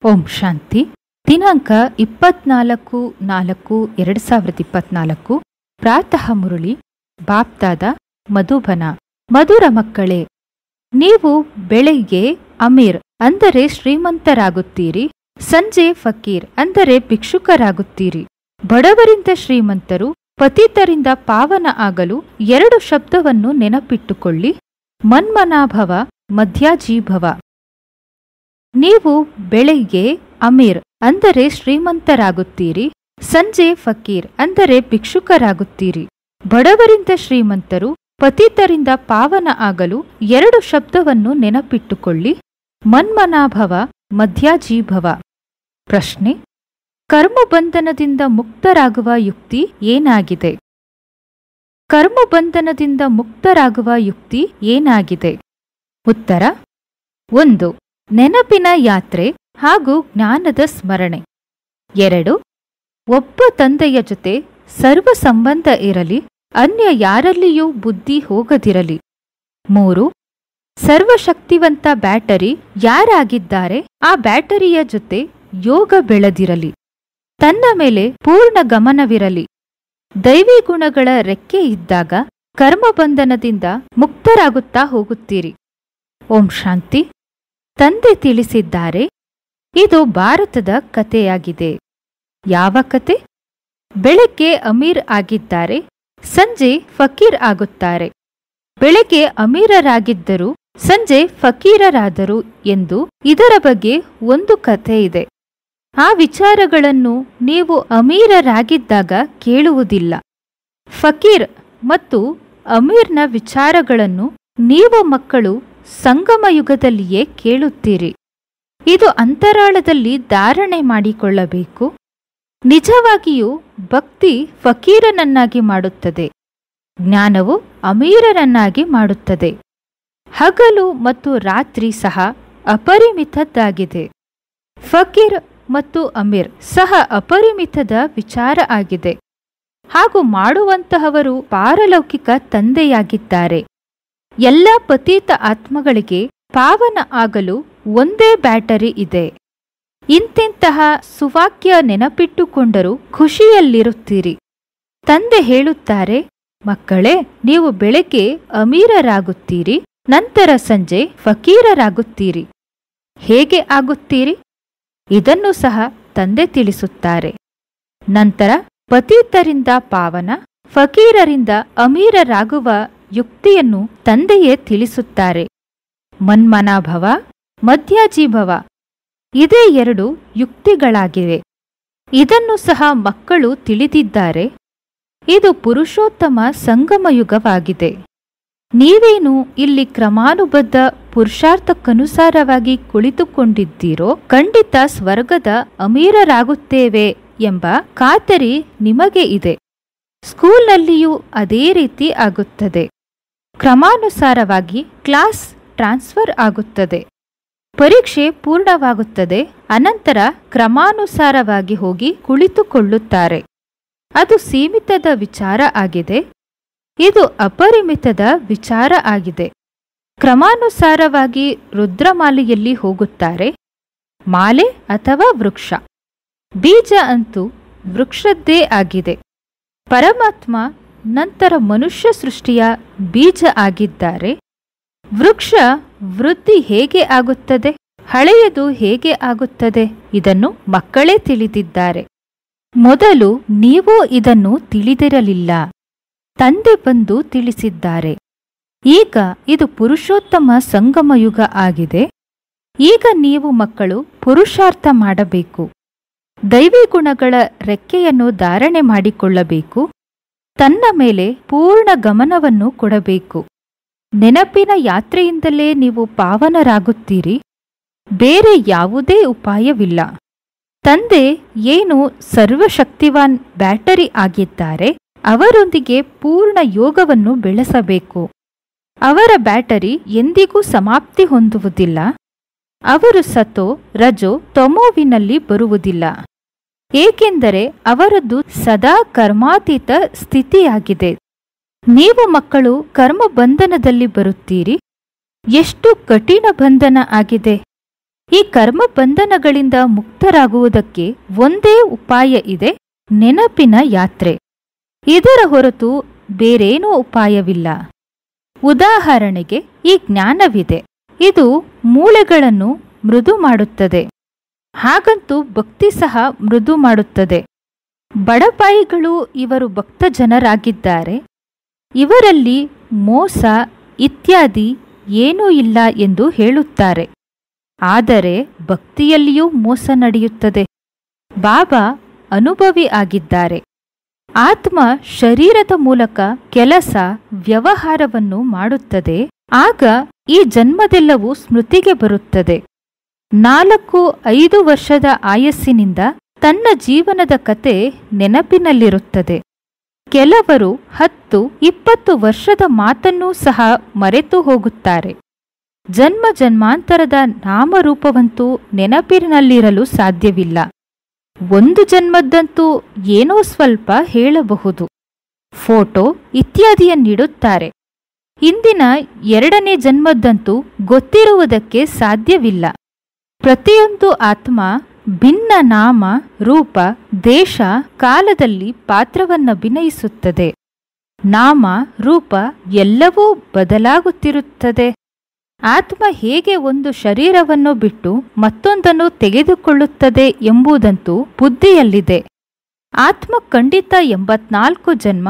ಓಂ ಶಾಂತಿ. ದಿನಾಂಕ 24/4/2024. ಪ್ರಾತಃ ಮುರಳಿ. ಬಾಪ್ದಾದ ಮಧುಬನ. ಮಧುರ ಮಕ್ಕಳೇ, ನೀವು ಬೆಳಗ್ಗೆ ಅಮೀರ್ ಅಂದರೆ ಶ್ರೀಮಂತರಾಗುತ್ತೀರಿ, ಸಂಜೆ ಫಕೀರ್ ಅಂದರೆ ಭಿಕ್ಷುಕರಾಗುತ್ತೀರಿ. ಬಡವರಿಂದ ಶ್ರೀಮಂತರು, ಪತಿತರಿಂದ ಪಾವನ ಆಗಲು 2 ಶಬ್ದವನ್ನು ನೆನಪಿಟ್ಟುಕೊಳ್ಳಿ: ಮನ್ಮನಾಭವ, ಮಧ್ಯಾಜೀಭವ. ನೀವು ಬೆಳಗ್ಗೆ ಅಮೀರ್ ಅಂದರೆ ಶ್ರೀಮಂತರಾಗುತ್ತೀರಿ, ಸಂಜೆ ಫಕೀರ್ ಅಂದರೆ ಭಿಕ್ಷುಕರಾಗುತ್ತೀರಿ. ಬಡವರಿಂದ ಶ್ರೀಮಂತರು, ಪತಿತರಿಂದ ಪಾವನ ಆಗಲು 2 ಶಬ್ದವನ್ನು ನೆನಪಿಟ್ಟುಕೊಳ್ಳಿ: ಮನ್ಮನಾಭವ, ಮಧ್ಯಾಜೀಭವ. ಪ್ರಶ್ನೆ: ಕರ್ಮಬಂಧನದಿಂದ ಮುಕ್ತರಾಗುವ ಯುಕ್ತಿ ಏನಾಗಿದೆ? ಕರ್ಮಬಂಧನದಿಂದ ಮುಕ್ತರಾಗುವ ಯುಕ್ತಿ ಏನಾಗಿದೆ? ಉತ್ತರ: 1. ನೆನಪಿನ ಯಾತ್ರೆ ಹಾಗೂ ಜ್ಞಾನದ ಸ್ಮರಣೆ. 2. ಒಬ್ಬ ತಂದೆಯ ಜೊತೆ ಸರ್ವ ಸಂಬಂಧ ಇರಲಿ, ಅನ್ಯ ಯಾರಲ್ಲಿಯೂ ಬುದ್ಧಿ ಹೋಗದಿರಲಿ. 3. ಸರ್ವಶಕ್ತಿವಂತ ಬ್ಯಾಟರಿ ಯಾರಾಗಿದ್ದಾರೆ ಆ ಬ್ಯಾಟರಿಯ ಜೊತೆ ಯೋಗ ಬೆಳೆದಿರಲಿ. ತನ್ನ ಮೇಲೆ ಪೂರ್ಣ ಗಮನವಿರಲಿ. ದೈವಿ ಗುಣಗಳ ರೆಕ್ಕೆ ಇದ್ದಾಗ ಕರ್ಮಬಂಧನದಿಂದ ಮುಕ್ತರಾಗುತ್ತಾ ಹೋಗುತ್ತೀರಿ. ಓಂ ಶಾಂತಿ. ತಂದೆ ತಿಳಿಸಿದ್ದಾರೆ, ಇದು ಭಾರತದ ಕಥೆಯಾಗಿದೆ. ಯಾವ ಕತೆ? ಬೆಳಗ್ಗೆ ಅಮೀರ್ ಆಗಿದ್ದಾರೆ, ಸಂಜೆ ಫಕೀರ್ ಆಗುತ್ತಾರೆ. ಬೆಳಗ್ಗೆ ಅಮೀರರಾಗಿದ್ದರು, ಸಂಜೆ ಫಕೀರರಾದರು ಎಂದು ಇದರ ಬಗ್ಗೆ ಒಂದು ಕಥೆ ಇದೆ. ಆ ವಿಚಾರಗಳನ್ನು ನೀವು ಅಮೀರರಾಗಿದ್ದಾಗ ಕೇಳುವುದಿಲ್ಲ. ಫಕೀರ್ ಮತ್ತು ಅಮೀರ್ನ ವಿಚಾರಗಳನ್ನು ನೀವು ಮಕ್ಕಳು ಸಂಗಮ ಯುಗದಲ್ಲಿಯೇ ಕೇಳುತ್ತೀರಿ. ಇದು ಅಂತರಾಳದಲ್ಲಿ ಧಾರಣೆ ಮಾಡಿಕೊಳ್ಳಬೇಕು. ನಿಜವಾಗಿಯೂ ಭಕ್ತಿ ಫಕೀರನನ್ನಾಗಿ ಮಾಡುತ್ತದೆ, ಜ್ಞಾನವು ಅಮೀರನನ್ನಾಗಿ ಮಾಡುತ್ತದೆ. ಹಗಲು ಮತ್ತು ರಾತ್ರಿ ಸಹ ಅಪರಿಮಿತದ್ದಾಗಿದೆ. ಫಕೀರ್ ಮತ್ತು ಅಮೀರ್ ಸಹ ಅಪರಿಮಿತದ ವಿಚಾರ ಆಗಿದೆ. ಹಾಗೂ ಮಾಡುವಂತಹವರು ಪಾರಲೌಕಿಕ ತಂದೆಯಾಗಿದ್ದಾರೆ. ಎಲ್ಲ ಪತೀತ ಆತ್ಮಗಳಿಗೆ ಪಾವನ ಆಗಲು ಒಂದೇ ಬ್ಯಾಟರಿ ಇದೆ. ಇಂತಿಂತಹ ಸುವಾಕ್ಯ ನೆನಪಿಟ್ಟುಕೊಂಡರೂ ಖುಷಿಯಲ್ಲಿರುತ್ತೀರಿ. ತಂದೆ ಹೇಳುತ್ತಾರೆ, ಮಕ್ಕಳೇ, ನೀವು ಬೆಳಗ್ಗೆ ಅಮೀರರಾಗುತ್ತೀರಿ, ನಂತರ ಸಂಜೆ ಫಕೀರರಾಗುತ್ತೀರಿ. ಹೇಗೆ ಆಗುತ್ತೀರಿ? ಇದನ್ನು ಸಹ ತಂದೆ ತಿಳಿಸುತ್ತಾರೆ. ನಂತರ ಪತೀತರಿಂದ ಪಾವನ, ಫಕೀರರಿಂದ ಅಮೀರರಾಗುವ ಯುಕ್ತಿಯನ್ನು ತಂದೆಯೇ ತಿಳಿಸುತ್ತಾರೆ. ಮನ್ಮನಾಭವ, ಮಧ್ಯಾಜೀಭವ ಇದೇ 2 ಯುಕ್ತಿಗಳಾಗಿವೆ. ಇದನ್ನು ಸಹ ಮಕ್ಕಳು ತಿಳಿದಿದ್ದಾರೆ. ಇದು ಪುರುಷೋತ್ತಮ ಸಂಗಮಯುಗವಾಗಿದೆ. ನೀವೇನು ಇಲ್ಲಿ ಕ್ರಮಾನುಬದ್ಧ ಪುರುಷಾರ್ಥಕ್ಕನುಸಾರವಾಗಿ ಕುಳಿತುಕೊಂಡಿದ್ದೀರೋ, ಖಂಡಿತ ಸ್ವರ್ಗದ ಅಮೀರರಾಗುತ್ತೇವೆ ಎಂಬ ಖಾತರಿ ನಿಮಗೆ ಇದೆ. ಸ್ಕೂಲ್ನಲ್ಲಿಯೂ ಅದೇ ರೀತಿ ಆಗುತ್ತದೆ. ಕ್ರಮಾನುಸಾರವಾಗಿ ಕ್ಲಾಸ್ ಟ್ರಾನ್ಸ್ಫರ್ ಆಗುತ್ತದೆ, ಪರೀಕ್ಷೆ ಪೂರ್ಣವಾಗುತ್ತದೆ, ಅನಂತರ ಕ್ರಮಾನುಸಾರವಾಗಿ ಹೋಗಿ ಕುಳಿತುಕೊಳ್ಳುತ್ತಾರೆ. ಅದು ಸೀಮಿತದ ವಿಚಾರ ಆಗಿದೆ. ಇದು ಅಪರಿಮಿತದ ವಿಚಾರ ಆಗಿದೆ. ಕ್ರಮಾನುಸಾರವಾಗಿ ರುದ್ರಮಾಲೆಯಲ್ಲಿ ಹೋಗುತ್ತಾರೆ. ಮಾಲೆ ಅಥವಾ ವೃಕ್ಷ, ಬೀಜ ಅಂತೂ ವೃಕ್ಷದ್ದೇ ಆಗಿದೆ. ಪರಮಾತ್ಮ ನಂತರ ಮನುಷ್ಯ ಸೃಷ್ಟಿಯ ಬೀಜ ಆಗಿದ್ದಾರೆ. ವೃಕ್ಷ ವೃದ್ಧಿ ಹೇಗೆ ಆಗುತ್ತದೆ, ಹಳೆಯದು ಹೇಗೆ ಆಗುತ್ತದೆ, ಇದನ್ನು ಮಕ್ಕಳೇ ತಿಳಿದಿದ್ದಾರೆ. ಮೊದಲು ನೀವು ಇದನ್ನು ತಿಳಿದಿರಲಿಲ್ಲ. ತಂದೆ ಬಂದು ತಿಳಿಸಿದ್ದಾರೆ. ಈಗ ಇದು ಪುರುಷೋತ್ತಮ ಸಂಗಮಯುಗ ಆಗಿದೆ. ಈಗ ನೀವು ಮಕ್ಕಳು ಪುರುಷಾರ್ಥ ಮಾಡಬೇಕು. ದೈವಿ ಗುಣಗಳ ರೆಕ್ಕೆಯನ್ನು ಧಾರಣೆ ಮಾಡಿಕೊಳ್ಳಬೇಕು. ತನ್ನ ಮೇಲೆ ಪೂರ್ಣ ಗಮನವನ್ನು ಕೊಡಬೇಕು. ನೆನಪಿನ ಯಾತ್ರೆಯಿಂದಲೇ ನೀವು ಪಾವನರಾಗುತ್ತೀರಿ. ಬೇರೆ ಯಾವುದೇ ಉಪಾಯವಿಲ್ಲ. ತಂದೆ ಏನು ಸರ್ವಶಕ್ತಿವಾನ್ ಬ್ಯಾಟರಿ ಆಗಿದ್ದಾರೆ, ಅವರೊಂದಿಗೆ ಪೂರ್ಣ ಯೋಗವನ್ನು ಬೆಳೆಸಬೇಕು. ಅವರ ಬ್ಯಾಟರಿ ಎಂದಿಗೂ ಸಮಾಪ್ತಿ ಹೊಂದುವುದಿಲ್ಲ. ಅವರು ಸತೋ, ರಜೋ, ತಮೋವಿನಲ್ಲಿ ಬರುವುದಿಲ್ಲ. ಏಕೆಂದರೆ ಅವರದ್ದು ಸದಾ ಕರ್ಮಾತೀತ ಸ್ಥಿತಿಯಾಗಿದೆ. ನೀವು ಮಕ್ಕಳು ಕರ್ಮ ಬಂಧನದಲ್ಲಿ ಬರುತ್ತೀರಿ. ಎಷ್ಟು ಕಠಿಣ ಬಂಧನ ಆಗಿದೆ! ಈ ಕರ್ಮ ಬಂಧನಗಳಿಂದ ಮುಕ್ತರಾಗುವುದಕ್ಕೆ ಒಂದೇ ಉಪಾಯ ಇದೆ, ನೆನಪಿನ ಯಾತ್ರೆ. ಇದರ ಹೊರತು ಬೇರೇನೂ ಉಪಾಯವಿಲ್ಲ. ಉದಾಹರಣೆಗೆ ಈ ಜ್ಞಾನವಿದೆ, ಇದು ಮೂಳೆಗಳನ್ನು ಮೃದು ಮಾಡುತ್ತದೆ. ಹಾಗಂತೂ ಭಕ್ತಿ ಸಹ ಮೃದು ಮಾಡುತ್ತದೆ. ಬಡಪಾಯಿಗಳು ಇವರು ಭಕ್ತ ಜನರಾಗಿದ್ದಾರೆ, ಇವರಲ್ಲಿ ಮೋಸ ಇತ್ಯಾದಿ ಏನೂ ಇಲ್ಲ ಎಂದು ಹೇಳುತ್ತಾರೆ. ಆದರೆ ಭಕ್ತಿಯಲ್ಲಿಯೂ ಮೋಸ ನಡೆಯುತ್ತದೆ. ಬಾಬಾ ಅನುಭವಿ ಆಗಿದ್ದಾರೆ. ಆತ್ಮ ಶರೀರದ ಮೂಲಕ ಕೆಲಸ ವ್ಯವಹಾರವನ್ನು ಮಾಡುತ್ತದೆ. ಆಗ ಈ ಜನ್ಮದೆಲ್ಲವೂ ಸ್ಮೃತಿಗೆ ಬರುತ್ತದೆ. 4-5 ವರ್ಷದ ಆಯಸ್ಸಿನಿಂದ ತನ್ನ ಜೀವನದ ಕತೆ ನೆನಪಿನಲ್ಲಿರುತ್ತದೆ. ಕೆಲವರು 10-20 ವರ್ಷದ ಮಾತನ್ನೂ ಸಹ ಮರೆತು ಹೋಗುತ್ತಾರೆ. ಜನ್ಮ ಜನ್ಮಾಂತರದ ನಾಮರೂಪವಂತೂ ನೆನಪಿನಲ್ಲಿರಲು ಸಾಧ್ಯವಿಲ್ಲ. ಒಂದು ಜನ್ಮದ್ದಂತೂ ಏನೋ ಸ್ವಲ್ಪ ಹೇಳಬಹುದು, ಫೋಟೋ ಇತ್ಯಾದಿಯನ್ನಿಡುತ್ತಾರೆ. ಹಿಂದಿನ 2ನೇ ಜನ್ಮದ್ದಂತೂ ಗೊತ್ತಿರುವುದಕ್ಕೆ ಸಾಧ್ಯವಿಲ್ಲ. ಪ್ರತಿಯೊಂದು ಆತ್ಮ ಭಿನ್ನ ನಾಮ ರೂಪ ದೇಶ ಕಾಲದಲ್ಲಿ ಪಾತ್ರವನ್ನಭಿನಯಿಸುತ್ತದೆ. ನಾಮ ರೂಪ ಎಲ್ಲವೂ ಬದಲಾಗುತ್ತಿರುತ್ತದೆ. ಆತ್ಮ ಹೇಗೆ ಒಂದು ಶರೀರವನ್ನು ಬಿಟ್ಟು ಮತ್ತೊಂದನ್ನು ತೆಗೆದುಕೊಳ್ಳುತ್ತದೆ ಎಂಬುದಂತೂ ಬುದ್ಧಿಯಲ್ಲಿದೆ. ಆತ್ಮ ಖಂಡಿತ 84 ಜನ್ಮ,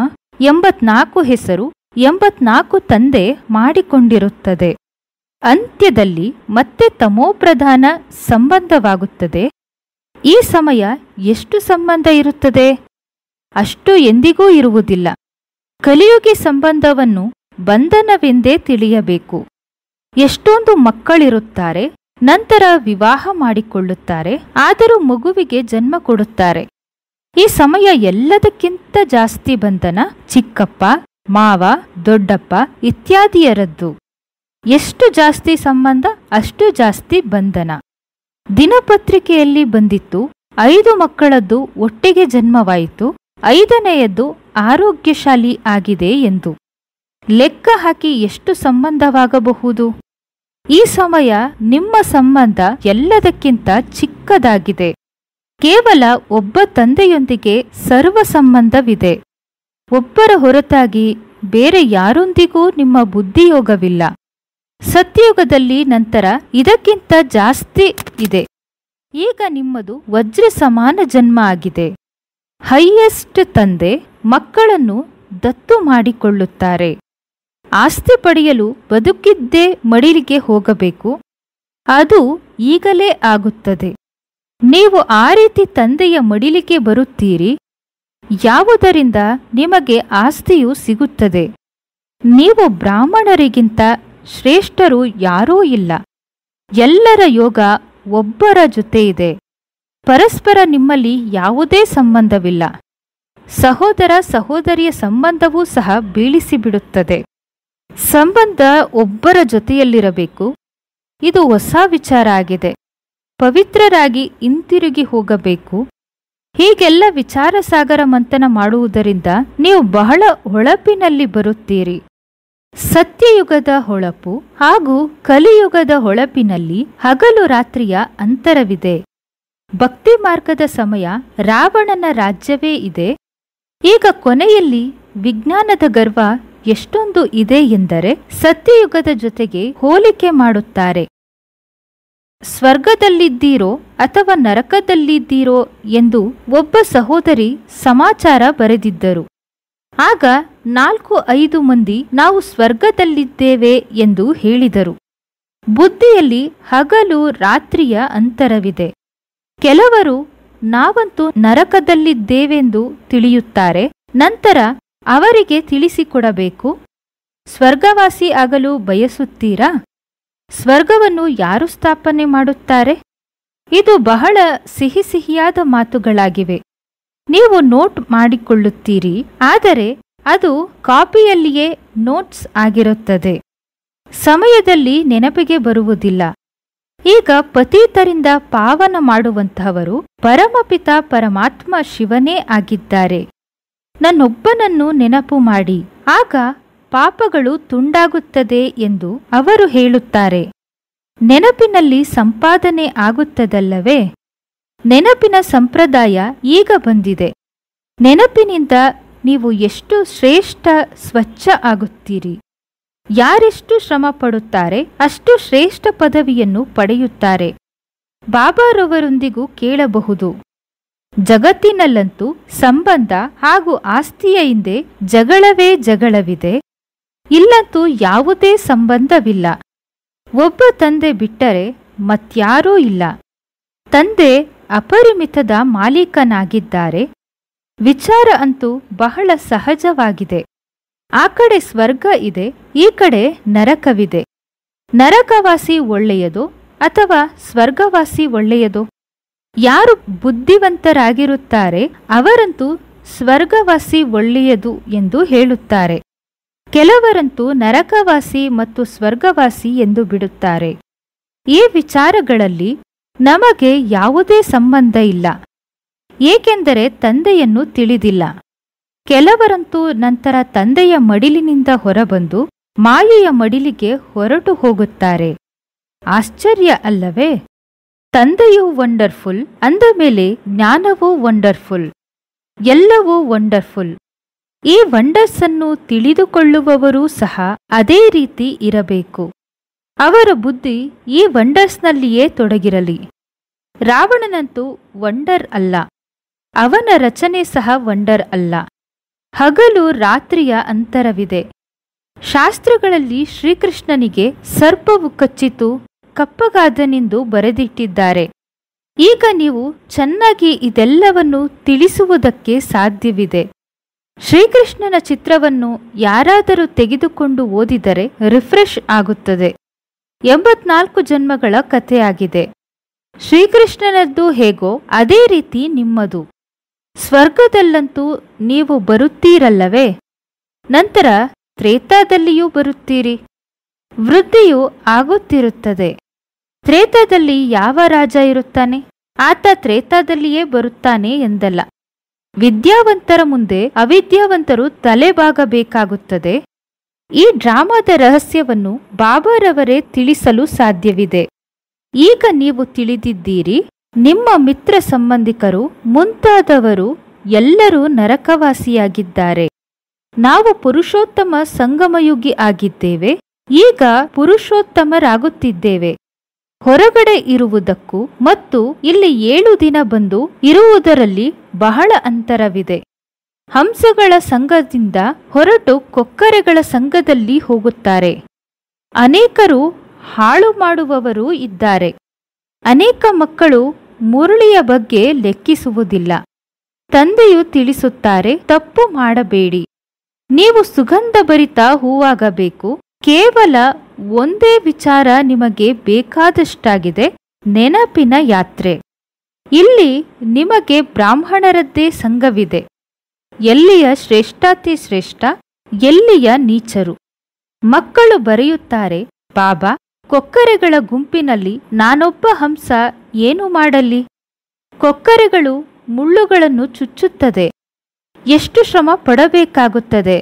84 ಹೆಸರು, 84 ತಂದೆ ಮಾಡಿಕೊಂಡಿರುತ್ತದೆ. ಅಂತ್ಯದಲ್ಲಿ ಮತ್ತೆ ತಮೋಪ್ರಧಾನ ಸಂಬಂಧವಾಗುತ್ತದೆ. ಈ ಸಮಯ ಎಷ್ಟು ಸಂಬಂಧ ಇರುತ್ತದೆ? ಅಷ್ಟು ಎಂದಿಗೂ ಇರುವುದಿಲ್ಲ. ಕಲಿಯುಗಿ ಸಂಬಂಧವನ್ನು ಬಂಧನವೆಂದೇ ತಿಳಿಯಬೇಕು. ಎಷ್ಟೊಂದು ಮಕ್ಕಳಿರುತ್ತಾರೆ, ನಂತರ ವಿವಾಹ ಮಾಡಿಕೊಳ್ಳುತ್ತಾರೆ, ಆದರೂ ಮಗುವಿಗೆ ಜನ್ಮ ಕೊಡುತ್ತಾರೆ. ಈ ಸಮಯ ಎಲ್ಲದಕ್ಕಿಂತ ಜಾಸ್ತಿ ಬಂಧನ ಚಿಕ್ಕಪ್ಪ, ಮಾವ, ದೊಡ್ಡಪ್ಪ ಇತ್ಯಾದಿಯರದ್ದು. ಎಷ್ಟು ಜಾಸ್ತಿ ಸಂಬಂಧ ಅಷ್ಟು ಜಾಸ್ತಿ ಬಂಧನ. ದಿನಪತ್ರಿಕೆಯಲ್ಲಿ ಬಂದಿತ್ತು 5 ಮಕ್ಕಳದ್ದು ಒಟ್ಟಿಗೆ ಜನ್ಮವಾಯಿತು, 5ನೆಯದ್ದು ಆರೋಗ್ಯಶಾಲಿ ಆಗಿದೆ ಎಂದು. ಲೆಕ್ಕ ಹಾಕಿ ಎಷ್ಟು ಸಂಬಂಧವಾಗಬಹುದು? ಈ ಸಮಯ ನಿಮ್ಮ ಸಂಬಂಧ ಎಲ್ಲದಕ್ಕಿಂತ ಚಿಕ್ಕದಾಗಿದೆ. ಕೇವಲ ಒಬ್ಬ ತಂದೆಯೊಂದಿಗೆ ಸರ್ವ ಸಂಬಂಧವಿದೆ. ಒಬ್ಬರ ಹೊರತಾಗಿ ಬೇರೆ ಯಾರೊಂದಿಗೂ ನಿಮ್ಮ ಬುದ್ಧಿಯೋಗವಿಲ್ಲ. ಸತ್ಯಯುಗದಲ್ಲಿ ನಂತರ ಇದಕ್ಕಿಂತ ಜಾಸ್ತಿ ಇದೆ. ಈಗ ನಿಮ್ಮದು ವಜ್ರ ಸಮಾನ ಜನ್ಮ ಆಗಿದೆ. ಹೈಯೆಸ್ಟ್ ತಂದೆ ಮಕ್ಕಳನ್ನು ದತ್ತು ಮಾಡಿಕೊಳ್ಳುತ್ತಾರೆ. ಆಸ್ತಿ ಪಡೆಯಲು ಬದುಕಿದ್ದೇ ಮಡಿಲಿಗೆ ಹೋಗಬೇಕು. ಅದು ಈಗಲೇ ಆಗುತ್ತದೆ. ನೀವು ಆ ರೀತಿ ತಂದೆಯ ಮಡಿಲಿಗೆ ಬರುತ್ತೀರಿ. ಯಾವುದರಿಂದ ನಿಮಗೆ ಆಸ್ತಿಯು ಸಿಗುತ್ತದೆ? ನೀವು ಬ್ರಾಹ್ಮಣರಿಗಿಂತ ಶ್ರೇಷ್ಠರು ಯಾರೂ ಇಲ್ಲ. ಎಲ್ಲರ ಯೋಗ ಒಬ್ಬರ ಜೊತೆ ಇದೆ. ಪರಸ್ಪರ ನಿಮ್ಮಲ್ಲಿ ಯಾವುದೇ ಸಂಬಂಧವಿಲ್ಲ. ಸಹೋದರ ಸಹೋದರಿಯ ಸಂಬಂಧವೂ ಸಹ ಬೀಳಿಸಿಬಿಡುತ್ತದೆ. ಸಂಬಂಧ ಒಬ್ಬರ ಜೊತೆಯಲ್ಲಿರಬೇಕು. ಇದು ಹೊಸ ವಿಚಾರ ಆಗಿದೆ. ಪವಿತ್ರರಾಗಿ ಹಿಂತಿರುಗಿ ಹೋಗಬೇಕು. ಹೀಗೆಲ್ಲ ವಿಚಾರ ಸಾಗರ ಮಂಥನ ಮಾಡುವುದರಿಂದ ನೀವು ಬಹಳ ಹೊಳಪಿನಲ್ಲಿ ಬರುತ್ತೀರಿ. ಸತ್ಯಯುಗದ ಹೊಳಪು ಹಾಗೂ ಕಲಿಯುಗದ ಹೊಳಪಿನಲ್ಲಿ ಹಗಲು ರಾತ್ರಿಯ ಅಂತರವಿದೆ. ಭಕ್ತಿ ಮಾರ್ಗದ ಸಮಯ ರಾವಣನ ರಾಜ್ಯವೇ ಇದೆ. ಈಗ ಕೊನೆಯಲ್ಲಿ ವಿಜ್ಞಾನದ ಗರ್ವ ಎಷ್ಟೊಂದು ಇದೆ ಎಂದರೆ ಸತ್ಯಯುಗದ ಜೊತೆಗೆ ಹೋಲಿಕೆ ಮಾಡುತ್ತಾರೆ. ಸ್ವರ್ಗದಲ್ಲಿದ್ದೀರೋ ಅಥವಾ ನರಕದಲ್ಲಿದ್ದೀರೋ ಎಂದು ಒಬ್ಬ ಸಹೋದರಿ ಸಮಾಚಾರ ಬರೆದಿದ್ದರು. ಆಗ 4-5 ಮಂದಿ ನಾವು ಸ್ವರ್ಗದಲ್ಲಿದ್ದೇವೆ ಎಂದು ಹೇಳಿದರು. ಬುದ್ಧಿಯಲ್ಲಿ ಹಗಲು ರಾತ್ರಿಯ ಅಂತರವಿದೆ. ಕೆಲವರು ನಾವಂತೂ ನರಕದಲ್ಲಿದ್ದೇವೆಂದು ತಿಳಿಯುತ್ತಾರೆ. ನಂತರ ಅವರಿಗೆ ತಿಳಿಸಿಕೊಡಬೇಕು. ಸ್ವರ್ಗವಾಸಿ ಆಗಲು ಬಯಸುತ್ತೀರಾ? ಸ್ವರ್ಗವನ್ನು ಯಾರು ಸ್ಥಾಪನೆ ಮಾಡುತ್ತಾರೆ? ಇದು ಬಹಳ ಸಿಹಿ ಸಿಹಿಯಾದ ಮಾತುಗಳಾಗಿವೆ. ನೀವು ನೋಟ್ ಮಾಡಿಕೊಳ್ಳುತ್ತೀರಿ, ಆದರೆ ಅದು ಕಾಪಿಯಲ್ಲಿಯೇ ನೋಟ್ಸ್ ಆಗಿರುತ್ತದೆ. ಸಮಯದಲ್ಲಿ ನೆನಪಿಗೆ ಬರುವುದಿಲ್ಲ. ಈಗ ಪತೀತರಿಂದ ಪಾವನ ಮಾಡುವಂತಹವರು ಪರಮಪಿತ ಪರಮಾತ್ಮ ಶಿವನೇ ಆಗಿದ್ದಾರೆ. ನನ್ನೊಬ್ಬನನ್ನು ನೆನಪು ಮಾಡಿ, ಆಗ ಪಾಪಗಳು ತುಂಡಾಗುತ್ತದೆ ಎಂದು ಅವರು ಹೇಳುತ್ತಾರೆ. ನೆನಪಿನಲ್ಲಿ ಸಂಪಾದನೆ ಆಗುತ್ತದಲ್ಲವೇ? ನೆನಪಿನ ಸಂಪ್ರದಾಯ ಈಗ ಬಂದಿದೆ. ನೆನಪಿನಿಂದ ನೀವು ಎಷ್ಟು ಶ್ರೇಷ್ಠ ಸ್ವಚ್ಛ ಆಗುತ್ತೀರಿ. ಯಾರೆಷ್ಟು ಶ್ರಮ ಪಡುತ್ತಾರೆ ಅಷ್ಟು ಶ್ರೇಷ್ಠ ಪದವಿಯನ್ನು ಪಡೆಯುತ್ತಾರೆ. ಬಾಬಾರವರೊಂದಿಗೂ ಕೇಳಬಹುದು. ಜಗತ್ತಿನಲ್ಲಂತೂ ಸಂಬಂಧ ಹಾಗೂ ಆಸ್ತಿಯ ಹಿಂದೆ ಜಗಳವೇ ಜಗಳವಿದೆ. ಇಲ್ಲಂತೂ ಯಾವುದೇ ಸಂಬಂಧವಿಲ್ಲ. ಒಬ್ಬ ತಂದೆ ಬಿಟ್ಟರೆ ಮತ್ಯಾರೂ ಇಲ್ಲ. ತಂದೆ ಅಪರಿಮಿತದ ಮಾಲೀಕನಾಗಿದ್ದಾರೆ. ವಿಚಾರ ಅಂತೂ ಬಹಳ ಸಹಜವಾಗಿದೆ. ಆ ಕಡೆ ಸ್ವರ್ಗ ಇದೆ, ಈ ಕಡೆ ನರಕವಿದೆ. ನರಕವಾಸಿ ಒಳ್ಳೆಯದೋ ಅಥವಾ ಸ್ವರ್ಗವಾಸಿ ಒಳ್ಳೆಯದೋ? ಯಾರು ಬುದ್ಧಿವಂತರಾಗಿರುತ್ತಾರೆ ಅವರಂತೂ ಸ್ವರ್ಗವಾಸಿ ಒಳ್ಳೆಯದು ಎಂದು ಹೇಳುತ್ತಾರೆ. ಕೆಲವರಂತೂ ನರಕವಾಸಿ ಮತ್ತು ಸ್ವರ್ಗವಾಸಿ ಎಂದು ಬಿಡುತ್ತಾರೆ. ಈ ವಿಚಾರಗಳಲ್ಲಿ ನಮಗೆ ಯಾವುದೇ ಸಂಬಂಧ ಇಲ್ಲ, ಏಕೆಂದರೆ ತಂದೆಯನ್ನು ತಿಳಿದಿಲ್ಲ. ಕೆಲವರಂತೂ ನಂತರ ತಂದೆಯ ಮಡಿಲಿನಿಂದ ಹೊರಬಂದು ಮಾಯೆಯ ಮಡಿಲಿಗೆ ಹೊರಟು ಹೋಗುತ್ತಾರೆ. ಆಶ್ಚರ್ಯ ಅಲ್ಲವೇ? ತಂದೆಯೂ ವಂಡರ್ಫುಲ್ ಅಂದ ಮೇಲೆ ಜ್ಞಾನವೂ ವಂಡರ್ಫುಲ್, ಎಲ್ಲವೂ ವಂಡರ್ಫುಲ್. ಈ ವಂಡರ್ಸ್ ಅನ್ನು ತಿಳಿದುಕೊಳ್ಳುವವರೂ ಸಹ ಅದೇ ರೀತಿ ಇರಬೇಕು. ಅವರ ಬುದ್ಧಿ ಈ ವಂಡರ್ಸ್ನಲ್ಲಿಯೇ ತೊಡಗಿರಲಿ. ರಾವಣನಂತೂ ವಂಡರ್ ಅಲ್ಲ, ಅವನ ರಚನೆ ಸಹ ವಂಡರ್ ಅಲ್ಲ. ಹಗಲು ರಾತ್ರಿಯ ಅಂತರವಿದೆ. ಶಾಸ್ತ್ರಗಳಲ್ಲಿ ಶ್ರೀಕೃಷ್ಣನಿಗೆ ಸರ್ಪವು ಕಚ್ಚಿತು, ಕಪ್ಪಗಾದನೆಂದು ಬರೆದಿಟ್ಟಿದ್ದಾರೆ. ಈಗ ನೀವು ಚೆನ್ನಾಗಿ ಇದೆಲ್ಲವನ್ನು ತಿಳಿಸುವುದಕ್ಕೆ ಸಾಧ್ಯವಿದೆ. ಶ್ರೀಕೃಷ್ಣನ ಚಿತ್ರವನ್ನು ಯಾರಾದರೂ ತೆಗೆದುಕೊಂಡು ಓದಿದರೆ ರಿಫ್ರೆಶ್ ಆಗುತ್ತದೆ. 84 ಜನ್ಮಗಳ ಕಥೆಯಾಗಿದೆ. ಶ್ರೀಕೃಷ್ಣನದ್ದು ಹೇಗೋ ಅದೇ ರೀತಿ ನಿಮ್ಮದು. ಸ್ವರ್ಗದಲ್ಲಂತೂ ನೀವು ಬರುತ್ತೀರಲ್ಲವೇ? ನಂತರ ತ್ರೇತಾದಲ್ಲಿಯೂ ಬರುತ್ತೀರಿ. ವೃದ್ಧಿಯು ಆಗುತ್ತಿರುತ್ತದೆ. ತ್ರೇತಾದಲ್ಲಿ ಯಾವ ರಾಜ ಇರುತ್ತಾನೆ? ಆತ ತ್ರೇತಾದಲ್ಲಿಯೇ ಬರುತ್ತಾನೆ ಎಂದಲ್ಲ. ವಿದ್ಯಾವಂತರ ಮುಂದೆ ಅವಿದ್ಯಾವಂತರು ತಲೆಬಾಗಬೇಕಾಗುತ್ತದೆ. ಈ ಡ್ರಾಮಾದ ರಹಸ್ಯವನ್ನು ಬಾಬಾರವರೇ ತಿಳಿಸಲು ಸಾಧ್ಯವಿದೆ. ಈಗ ನೀವು ತಿಳಿದಿದ್ದೀರಿ. ನಿಮ್ಮ ಮಿತ್ರ ಸಂಬಂಧಿಕರು ಮುಂತಾದವರು ಎಲ್ಲರೂ ನರಕವಾಸಿಯಾಗಿದ್ದಾರೆ. ನಾವು ಪುರುಷೋತ್ತಮ ಸಂಗಮಯುಗಿ ಆಗಿದ್ದೇವೆ. ಈಗ ಪುರುಷೋತ್ತಮರಾಗುತ್ತಿದ್ದೇವೆ. ಹೊರಗಡೆ ಇರುವುದಕ್ಕೂ ಮತ್ತು ಇಲ್ಲಿ 7 ದಿನ ಬಂದು ಇರುವುದರಲ್ಲಿ ಬಹಳ ಅಂತರವಿದೆ. ಹಂಸಗಳ ಸಂಘದಿಂದ ಹೊರಟು ಕೊಕ್ಕರೆಗಳ ಸಂಘದಲ್ಲಿ ಹೋಗುತ್ತಾರೆ. ಅನೇಕರು ಹಾಳು ಮಾಡುವವರೂ ಇದ್ದಾರೆ. ಅನೇಕ ಮಕ್ಕಳು ಮುರುಳಿಯ ಬಗ್ಗೆ ಲೆಕ್ಕಿಸುವುದಿಲ್ಲ. ತಂದೆಯು ತಿಳಿಸುತ್ತಾರೆ, ತಪ್ಪು ಮಾಡಬೇಡಿ. ನೀವು ಸುಗಂಧಭರಿತ ಹೂವಾಗಬೇಕು. ಕೇವಲ ಒಂದೇ ವಿಚಾರ ನಿಮಗೆ ಬೇಕಾದಷ್ಟಾಗಿದೆ, ನೆನಪಿನ ಯಾತ್ರೆ. ಇಲ್ಲಿ ನಿಮಗೆ ಬ್ರಾಹ್ಮಣರದ್ದೇ ಸಂಘವಿದೆ. ಎಲ್ಲಿಯ ಶ್ರೇಷ್ಠಾತಿ ಶ್ರೇಷ್ಠ, ಎಲ್ಲಿಯ ನೀಚರು. ಮಕ್ಕಳು ಬರೆಯುತ್ತಾರೆ, ಬಾಬಾ, ಕೊಕ್ಕರೆಗಳ ಗುಂಪಿನಲ್ಲಿ ನಾನೊಬ್ಬ ಹಂಸ ಏನು ಮಾಡಲಿ? ಕೊಕ್ಕರೆಗಳು ಮುಳ್ಳುಗಳನ್ನು ಚುಚ್ಚುತ್ತದೆ. ಎಷ್ಟು ಶ್ರಮ ಪಡಬೇಕಾಗುತ್ತದೆ.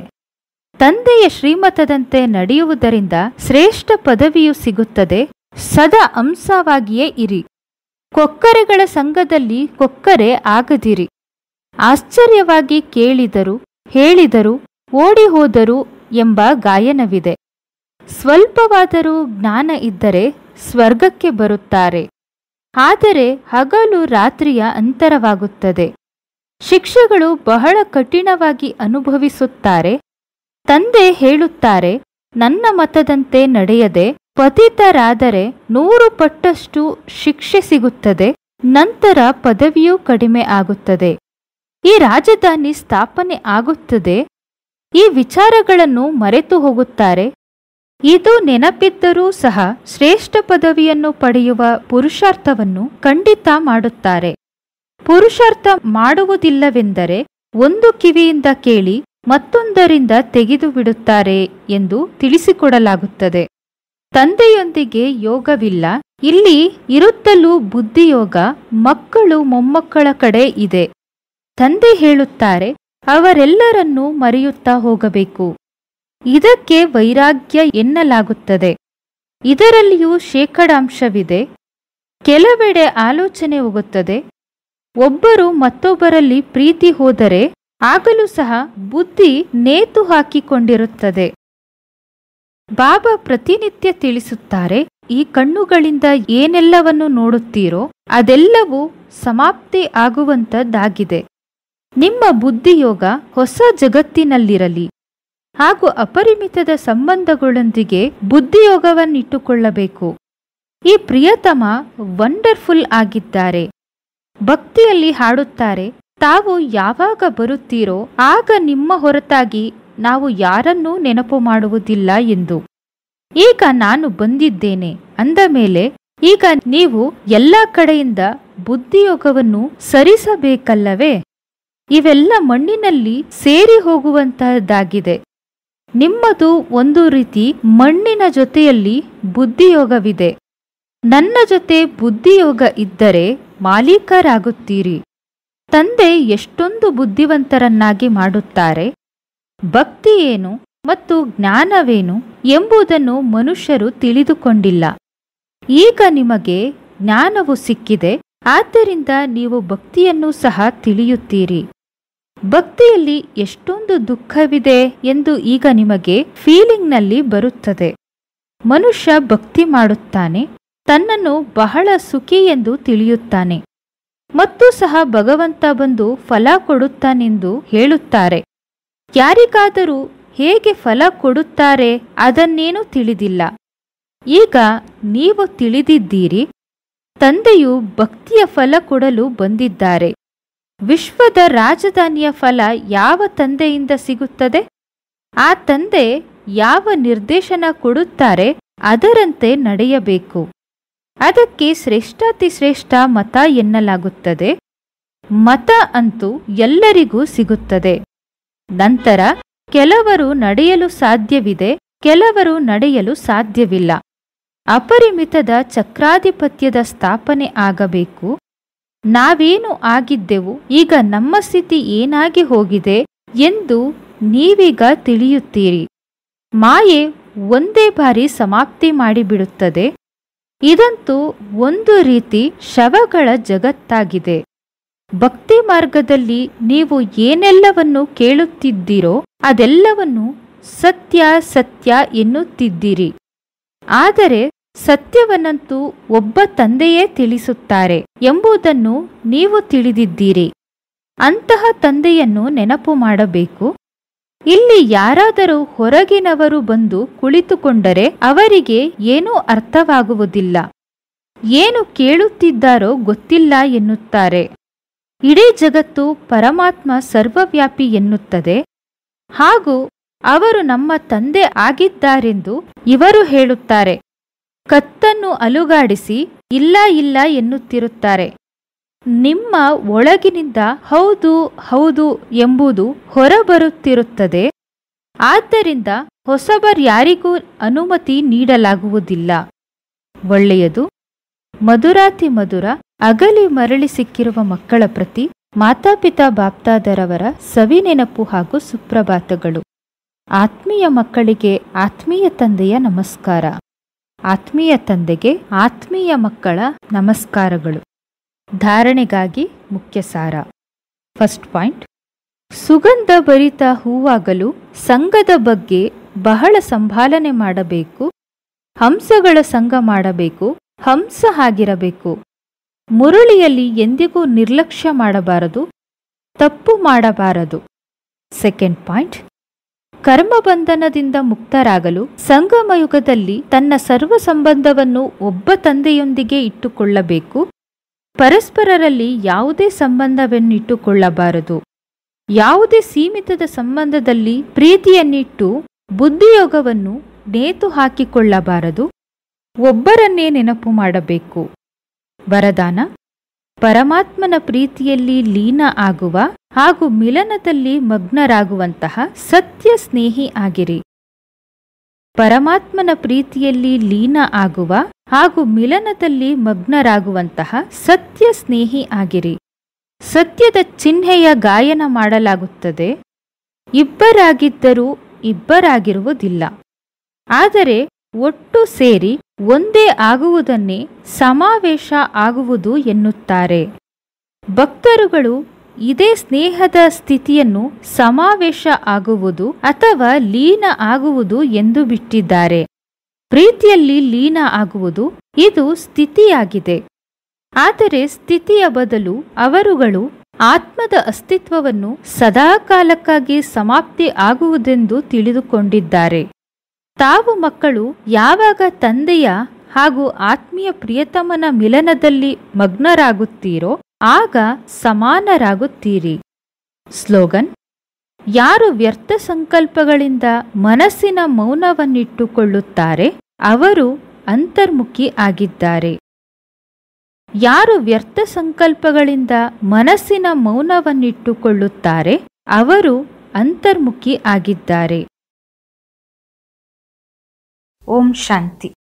ತಂದೆಯ ಶ್ರೀಮತದಂತೆ ನಡೆಯುವುದರಿಂದ ಶ್ರೇಷ್ಠ ಪದವಿಯು ಸಿಗುತ್ತದೆ. ಸದಾ ಹಂಸವಾಗಿಯೇ ಇರಿ. ಕೊಕ್ಕರೆಗಳ ಸಂಘದಲ್ಲಿ ಕೊಕ್ಕರೆ ಆಗದಿರಿ. ಆಶ್ಚರ್ಯವಾಗಿ ಕೇಳಿದರು, ಹೇಳಿದರು, ಓಡಿ ಹೋದರು ಎಂಬ ಗಾಯನವಿದೆ. ಸ್ವಲ್ಪವಾದರೂ ಜ್ಞಾನ ಇದ್ದರೆ ಸ್ವರ್ಗಕ್ಕೆ ಬರುತ್ತಾರೆ. ಆದರೆ ಹಗಲು ರಾತ್ರಿಯ ಅಂತರವಾಗುತ್ತದೆ. ಶಿಕ್ಷೆಗಳು ಬಹಳ ಕಠಿಣವಾಗಿ ಅನುಭವಿಸುತ್ತಾರೆ. ತಂದೆ ಹೇಳುತ್ತಾರೆ, ನನ್ನ ಮತದಂತೆ ನಡೆಯದೆ ಪತಿತರಾದರೆ 100 ಪಟ್ಟಷ್ಟು ಶಿಕ್ಷೆ ಸಿಗುತ್ತದೆ. ನಂತರ ಪದವಿಯೂ ಕಡಿಮೆ ಆಗುತ್ತದೆ. ಈ ರಾಜಧಾನಿ ಸ್ಥಾಪನೆ ಆಗುತ್ತದೆ. ಈ ವಿಚಾರಗಳನ್ನು ಮರೆತು ಹೋಗುತ್ತಾರೆ. ಇದು ನೆನಪಿದ್ದರೂ ಸಹ ಶ್ರೇಷ್ಠ ಪದವಿಯನ್ನು ಪಡೆಯುವ ಪುರುಷಾರ್ಥವನ್ನು ಖಂಡಿತ ಮಾಡುತ್ತಾರೆ. ಪುರುಷಾರ್ಥ ಮಾಡುವುದಿಲ್ಲವೆಂದರೆ ಒಂದು ಕಿವಿಯಿಂದ ಕೇಳಿ ಮತ್ತೊಂದರಿಂದ ತೆಗೆದು ಬಿಡುತ್ತಾರೆ ಎಂದು ತಿಳಿಸಿಕೊಡಲಾಗುತ್ತದೆ. ತಂದೆಯೊಂದಿಗೆ ಯೋಗವಿಲ್ಲ. ಇಲ್ಲಿ ಇರುತ್ತಲೂ ಬುದ್ಧಿಯೋಗ ಮಕ್ಕಳು ಮೊಮ್ಮಕ್ಕಳ ಕಡೆ ಇದೆ. ತಂದೆ ಹೇಳುತ್ತಾರೆ, ಅವರೆಲ್ಲರನ್ನೂ ಮರೆಯುತ್ತಾ ಹೋಗಬೇಕು. ಇದಕ್ಕೆ ವೈರಾಗ್ಯ ಎನ್ನಲಾಗುತ್ತದೆ. ಇದರಲ್ಲಿಯೂ ಶೇಕಡಾಂಶವಿದೆ. ಕೆಲವೆಡೆ ಆಲೋಚನೆ ಹೋಗುತ್ತದೆ. ಒಬ್ಬರು ಮತ್ತೊಬ್ಬರಲ್ಲಿ ಪ್ರೀತಿ ಹೋದರೆ ಆಗಲೂ ಸಹ ಬುದ್ಧಿ ನೇತು ಹಾಕಿಕೊಂಡಿರುತ್ತದೆ. ಬಾಬಾ ಪ್ರತಿನಿತ್ಯ ತಿಳಿಸುತ್ತಾರೆ, ಈ ಕಣ್ಣುಗಳಿಂದ ಏನೆಲ್ಲವನ್ನು ನೋಡುತ್ತೀರೋ ಅದೆಲ್ಲವೂ ಸಮಾಪ್ತಿ ಆಗುವಂಥದ್ದಾಗಿದೆ. ನಿಮ್ಮ ಬುದ್ಧಿಯೋಗ ಹೊಸ ಜಗತ್ತಿನಲ್ಲಿರಲಿ ಹಾಗೂ ಅಪರಿಮಿತದ ಸಂಬಂಧಗಳೊಂದಿಗೆ ಬುದ್ಧಿಯೋಗವನ್ನಿಟ್ಟುಕೊಳ್ಳಬೇಕು. ಈ ಪ್ರಿಯತಮ ವಂಡರ್ಫುಲ್ ಆಗಿದ್ದಾರೆ. ಭಕ್ತಿಯಲ್ಲಿ ಹಾಡುತ್ತಾರೆ, ತಾವು ಯಾವಾಗ ಬರುತ್ತೀರೋ ಆಗ ನಿಮ್ಮ ಹೊರತಾಗಿ ನಾವು ಯಾರನ್ನೂ ನೆನಪು ಮಾಡುವುದಿಲ್ಲ ಎಂದು. ಈಗ ನಾನು ಬಂದಿದ್ದೇನೆ ಅಂದ ಮೇಲೆ ಈಗ ನೀವು ಎಲ್ಲ ಕಡೆಯಿಂದ ಬುದ್ಧಿಯೋಗವನ್ನು ಸರಿಸಬೇಕಲ್ಲವೇ? ಇವೆಲ್ಲ ಮಣ್ಣಿನಲ್ಲಿ ಸೇರಿ ಹೋಗುವಂತಹದ್ದಾಗಿದೆ. ನಿಮ್ಮದು ಒಂದು ರೀತಿ ಮಣ್ಣಿನ ಜೊತೆಯಲ್ಲಿ ಬುದ್ಧಿಯೋಗವಿದೆ. ನನ್ನ ಜೊತೆ ಬುದ್ಧಿಯೋಗ ಇದ್ದರೆ ಮಾಲೀಕರಾಗುತ್ತೀರಿ. ತಂದೆ ಎಷ್ಟೊಂದು ಬುದ್ಧಿವಂತರನ್ನಾಗಿ ಮಾಡುತ್ತಾರೆ. ಭಕ್ತಿ ಏನು ಮತ್ತು ಜ್ಞಾನವೇನು ಎಂಬುದನ್ನು ಮನುಷ್ಯರು ತಿಳಿದುಕೊಂಡಿಲ್ಲ. ಈಗ ನಿಮಗೆ ಜ್ಞಾನವು ಸಿಕ್ಕಿದೆ, ಆದ್ದರಿಂದ ನೀವು ಭಕ್ತಿಯನ್ನು ಸಹ ತಿಳಿಯುತ್ತೀರಿ. ಭಕ್ತಿಯಲ್ಲಿ ಎಷ್ಟೊಂದು ದುಃಖವಿದೆ ಎಂದು ಈಗ ನಿಮಗೆ ಫೀಲಿಂಗ್ನಲ್ಲಿ ಬರುತ್ತದೆ. ಮನುಷ್ಯ ಭಕ್ತಿ ಮಾಡುತ್ತಾನೆ, ತನ್ನನ್ನು ಬಹಳ ಸುಖಿ ಎಂದು ತಿಳಿಯುತ್ತಾನೆ ಮತ್ತು ಸಹ ಭಗವಂತ ಬಂದು ಫಲ ಕೊಡುತ್ತಾನೆಂದು ಹೇಳುತ್ತಾರೆ. ಯಾರಿಗಾದರೂ ಹೇಗೆ ಫಲ ಕೊಡುತ್ತಾರೆ ಅದನ್ನೇನೂ ತಿಳಿದಿಲ್ಲ. ಈಗ ನೀವು ತಿಳಿದಿದ್ದೀರಿ, ತಂದೆಯು ಭಕ್ತಿಯ ಫಲ ಕೊಡಲು ಬಂದಿದ್ದಾರೆ. ವಿಶ್ವದ ರಾಜಧಾನಿಯ ಫಲ ಯಾವ ತಂದೆಯಿಂದ ಸಿಗುತ್ತದೆ? ಆ ತಂದೆ ಯಾವ ನಿರ್ದೇಶನ ಕೊಡುತ್ತಾರೆ ಅದರಂತೆ ನಡೆಯಬೇಕು. ಅದಕ್ಕೆ ಶ್ರೇಷ್ಠಾತಿಶ್ರೇಷ್ಠ ಮತ ಎನ್ನಲಾಗುತ್ತದೆ. ಮತ ಅಂತೂ ಎಲ್ಲರಿಗೂ ಸಿಗುತ್ತದೆ. ನಂತರ ಕೆಲವರು ನಡೆಯಲು ಸಾಧ್ಯವಿದೆ, ಕೆಲವರು ನಡೆಯಲು ಸಾಧ್ಯವಿಲ್ಲ. ಅಪರಿಮಿತದ ಚಕ್ರಾಧಿಪತ್ಯದ ಸ್ಥಾಪನೆ ಆಗಬೇಕು. ನಾವೇನು ಆಗಿದ್ದೆವು, ಈಗ ನಮ್ಮ ಸ್ಥಿತಿ ಏನಾಗಿ ಹೋಗಿದೆ ಎಂದು ನೀವೀಗ ತಿಳಿಯುತ್ತೀರಿ. ಮಾಯೆ ಒಂದೇ ಬಾರಿ ಸಮಾಪ್ತಿ ಮಾಡಿಬಿಡುತ್ತದೆ. ಇದಂತೂ ಒಂದು ರೀತಿ ಶವಗಳ ಜಗತ್ತಾಗಿದೆ. ಭಕ್ತಿ ಮಾರ್ಗದಲ್ಲಿ ನೀವು ಏನೆಲ್ಲವನ್ನು ಕೇಳುತ್ತಿದ್ದೀರೋ ಅದೆಲ್ಲವನ್ನು ಸತ್ಯ ಸತ್ಯ ಎನ್ನುತ್ತಿದ್ದೀರಿ. ಆದರೆ ಸತ್ಯವನ್ನಂತೂ ಒಬ್ಬ ತಂದೆಯೇ ತಿಳಿಸುತ್ತಾರೆ ಎಂಬುದನ್ನು ನೀವು ತಿಳಿದಿದ್ದೀರಿ. ಅಂತಹ ತಂದೆಯನ್ನು ನೆನಪು ಮಾಡಬೇಕು. ಇಲ್ಲಿ ಯಾರಾದರೂ ಹೊರಗಿನವರು ಬಂದು ಕುಳಿತುಕೊಂಡರೆ ಅವರಿಗೆ ಏನೂ ಅರ್ಥವಾಗುವುದಿಲ್ಲ. ಏನು ಕೇಳುತ್ತಿದ್ದಾರೋ ಗೊತ್ತಿಲ್ಲ ಎನ್ನುತ್ತಾರೆ. ಇಡೀ ಜಗತ್ತು ಪರಮಾತ್ಮ ಸರ್ವವ್ಯಾಪಿ ಎನ್ನುತ್ತದೆ ಹಾಗೂ ಅವರು ನಮ್ಮ ತಂದೆ ಆಗಿದ್ದಾರೆಂದು ಇವರು ಹೇಳುತ್ತಾರೆ. ಕತ್ತನ್ನು ಅಲುಗಾಡಿಸಿ ಇಲ್ಲ ಇಲ್ಲ ಎನ್ನುತ್ತಿರುತ್ತಾರೆ. ನಿಮ್ಮ ಒಳಗಿನಿಂದ ಹೌದು ಹೌದು ಎಂಬುದು ಹೊರಬರುತ್ತಿರುತ್ತದೆ. ಆದ್ದರಿಂದ ಹೊಸಬರ್ಯಾರಿಗೂ ಅನುಮತಿ ನೀಡಲಾಗುವುದಿಲ್ಲ. ಒಳ್ಳೆಯದು. ಮಧುರಾತಿ ಮಧುರ ಅಗಲಿ ಮರಳಿ ಸಿಕ್ಕಿರುವ ಮಕ್ಕಳ ಪ್ರತಿ ಮಾತಾಪಿತಾ ಬಾಪ್ತಾದರವರ ಸವಿನೆನಪು ಹಾಗೂ ಸುಪ್ರಭಾತಗಳು. ಆತ್ಮೀಯ ಮಕ್ಕಳಿಗೆ ಆತ್ಮೀಯ ತಂದೆಯ ನಮಸ್ಕಾರ. ಆತ್ಮೀಯ ತಂದೆಗೆ ಆತ್ಮೀಯ ಮಕ್ಕಳ ನಮಸ್ಕಾರಗಳು. ಧಾರಣೆಗಾಗಿ ಮುಖ್ಯ ಸಾರ. ಫಸ್ಟ್ ಪಾಯಿಂಟ್, ಸುಗಂಧ ಭರಿತ ಹೂವಾಗಲು ಸಂಘದ ಬಗ್ಗೆ ಬಹಳ ಸಂಭಾಲನೆ ಮಾಡಬೇಕು. ಹಂಸಗಳ ಸಂಘ ಮಾಡಬೇಕು. ಹಂಸ ಆಗಿರಬೇಕು. ಮುರಳಿಯಲ್ಲಿ ಎಂದಿಗೂ ನಿರ್ಲಕ್ಷ್ಯ ಮಾಡಬಾರದು, ತಪ್ಪು ಮಾಡಬಾರದು. ಸೆಕೆಂಡ್ ಪಾಯಿಂಟ್, ಕರ್ಮಬಂಧನದಿಂದ ಮುಕ್ತರಾಗಲು ಸಂಗಮಯುಗದಲ್ಲಿ ತನ್ನ ಸರ್ವ ಸಂಬಂಧವನ್ನು ಒಬ್ಬ ತಂದೆಯೊಂದಿಗೆ ಇಟ್ಟುಕೊಳ್ಳಬೇಕು. ಪರಸ್ಪರರಲ್ಲಿ ಯಾವುದೇ ಸಂಬಂಧವನ್ನಿಟ್ಟುಕೊಳ್ಳಬಾರದು. ಯಾವುದೇ ಸೀಮಿತದ ಸಂಬಂಧದಲ್ಲಿ ಪ್ರೀತಿಯನ್ನಿಟ್ಟು ಬುದ್ಧಿಯೋಗವನ್ನು ನೇತು ಹಾಕಿಕೊಳ್ಳಬಾರದು. ಒಬ್ಬರನ್ನೇ ನೆನಪು ಮಾಡಬೇಕು. ವರದಾನ: ಪರಮಾತ್ಮನ ಪ್ರೀತಿಯಲ್ಲಿ ಲೀನ ಆಗುವ ಹಾಗೂ ಮಿಲನದಲ್ಲಿ ಮಗ್ನರಾಗುವಂತಹ ಸತ್ಯ ಸ್ನೇಹಿ ಆಗಿರಿ. ಪರಮಾತ್ಮನ ಪ್ರೀತಿಯಲ್ಲಿ ಲೀನ ಆಗುವ ಹಾಗೂ ಮಿಲನದಲ್ಲಿ ಮಗ್ನರಾಗುವಂತಹ ಸತ್ಯ ಸ್ನೇಹಿ ಆಗಿರಿ. ಸತ್ಯದ ಚಿಹ್ನೆಯ ಗಾಯನ ಮಾಡಲಾಗುತ್ತದೆ. ಇಬ್ಬರಾಗಿದ್ದರೂ ಇಬ್ಬರಾಗಿರುವುದಿಲ್ಲ. ಆದರೆ ಒಟ್ಟು ಸೇರಿ ಒಂದೇ ಆಗುವುದನ್ನೇ ಸಮಾವೇಶ ಆಗುವುದು ಎನ್ನುತ್ತಾರೆ. ಭಕ್ತರುಗಳು ಇದೇ ಸ್ನೇಹದ ಸ್ಥಿತಿಯನ್ನು ಸಮಾವೇಶ ಆಗುವುದು ಅಥವಾ ಲೀನ ಆಗುವುದು ಎಂದು ಬಿಟ್ಟಿದ್ದಾರೆ. ಪ್ರೀತಿಯಲ್ಲಿ ಲೀನ ಆಗುವುದು ಇದು ಸ್ಥಿತಿಯಾಗಿದೆ. ಆದರೆ ಸ್ಥಿತಿಯ ಬದಲು ಅವರುಗಳು ಆತ್ಮದ ಅಸ್ತಿತ್ವವನ್ನು ಸದಾಕಾಲಕ್ಕಾಗಿ ಸಮಾಪ್ತಿ ಆಗುವುದೆಂದು ತಿಳಿದುಕೊಂಡಿದ್ದಾರೆ. ತಾವು ಮಕ್ಕಳು ಯಾವಾಗ ತಂದೆಯ ಹಾಗೂ ಆತ್ಮೀಯ ಪ್ರಿಯತಮನ ಮಿಲನದಲ್ಲಿ ಮಗ್ನರಾಗುತ್ತೀರೋ ಆಗ ಸಮಾನರಾಗುತ್ತೀರಿ. ಸ್ಲೋಗನ್: ಯಾರು ವ್ಯರ್ಥ ಸಂಕಲ್ಪಗಳಿಂದ ಮನಸ್ಸಿನ ಮೌನವನ್ನಿಟ್ಟುಕೊಳ್ಳುತ್ತಾರೆ ಅವರು ಅಂತರ್ಮುಖಿ ಆಗಿದ್ದಾರೆ. ಯಾರು ವ್ಯರ್ಥ ಸಂಕಲ್ಪಗಳಿಂದ ಮನಸ್ಸಿನ ಮೌನವನ್ನಿಟ್ಟುಕೊಳ್ಳುತ್ತಾರೆ ಅವರು ಅಂತರ್ಮುಖಿ ಆಗಿದ್ದಾರೆ. ಓಂ ಶಾಂತಿ.